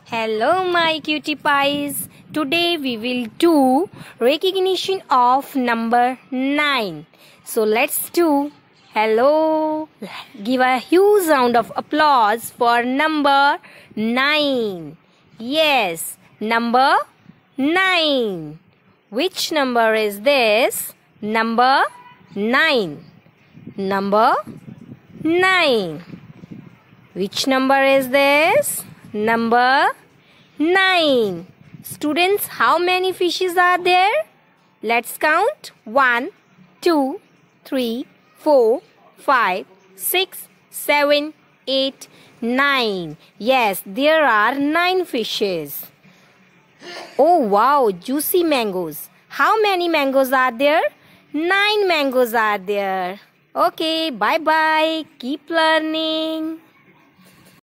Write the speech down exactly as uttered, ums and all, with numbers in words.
Hello my cutie pies. Today we will do recognition of number nine. So let's do. Hello. Give a huge round of applause for number nine. Yes, number nine. Which number is this? Number nine. Number nine. Which number is this? Number nine. Students, how many fishes are there? Let's count. one, two, three, four, five, six, seven, eight, nine. Yes, there are nine fishes. Oh wow, juicy mangoes. How many mangoes are there? Nine mangoes are there. Okay, bye bye. Keep learning.